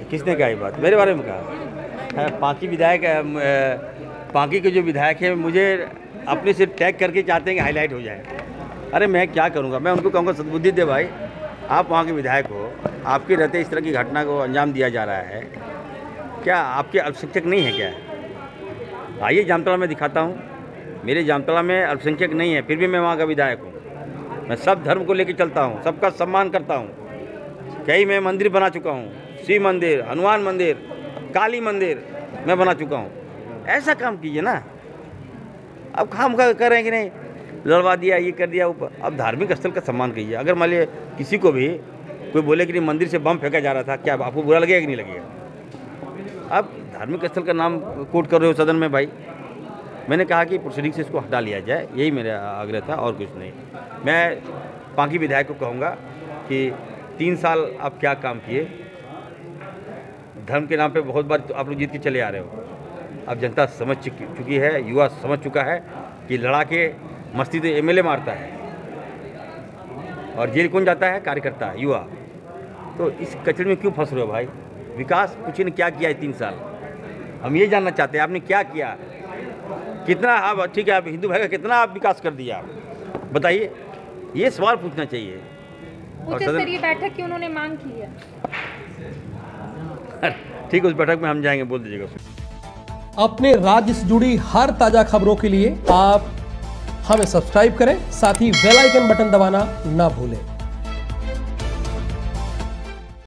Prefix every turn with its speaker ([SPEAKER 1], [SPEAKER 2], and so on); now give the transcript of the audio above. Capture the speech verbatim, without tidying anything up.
[SPEAKER 1] किसने कहा ये बात? मेरे बारे में कहा? पांकी विधायक, पांकी के जो विधायक हैं मुझे अपने से टैग करके चाहते हैं कि हाईलाइट हो जाए। अरे मैं क्या करूँगा? मैं उनको कहूँगा सद्बुद्धि दे भाई, आप वहाँ के विधायक हो, आपके रहते इस तरह की घटना को अंजाम दिया जा रहा है, क्या आपके अल्पसंख्यक नहीं है क्या? आइए जामतला में दिखाता हूँ, मेरे जामतला में अल्पसंख्यक नहीं है, फिर भी मैं वहाँ का विधायक हूँ। मैं सब धर्म को लेकर चलता हूँ, सबका सम्मान करता हूँ। कई मैं मंदिर बना चुका हूँ, शिव मंदिर, हनुमान मंदिर, काली मंदिर मैं बना चुका हूँ। ऐसा काम कीजिए ना। अब खाम खा कर रहे हैं कि नहीं, लड़वा दिया, ये कर दिया ऊपर। अब धार्मिक स्थल का सम्मान कीजिए। अगर मान लीजिए किसी को भी कोई बोले कि नहीं मंदिर से बम फेंका जा रहा था, क्या आपको बुरा लगेगा कि नहीं लगेगा? आप धार्मिक स्थल का नाम कोट कर रहे हो सदन में भाई। मैंने कहा कि प्रोसीडिंग से इसको हटा लिया जाए, यही मेरा आग्रह था और कुछ नहीं। मैं पांकी विधायक को कहूँगा कि तीन साल आप क्या काम किए, धर्म के नाम पे बहुत बार तो आप लोग जीत के चले आ रहे हो। अब जनता समझ चुकी है, युवा समझ चुका है कि लड़ा के मस्ती तो एमएलए मारता है और जेल कौन जाता है? कार्यकर्ता, युवा। तो इस कचरे में क्यों फंस रहे हो भाई? विकास कुछ ने क्या किया है तीन साल? हम ये जानना चाहते हैं आपने क्या किया, कितना। आप ठीक है, आप हिंदू भाई का कितना आप विकास कर दिया बताइए, ये सवाल पूछना चाहिए।
[SPEAKER 2] उच्च स्तरीय बैठक की उन्होंने मांग की है।
[SPEAKER 1] ठीक है, उस बैठक में हम जाएंगे, बोल दीजिएगा।
[SPEAKER 3] अपने राज्य से जुड़ी हर ताजा खबरों के लिए आप हमें सब्सक्राइब करें, साथ ही बेल आइकन बटन दबाना ना भूलें।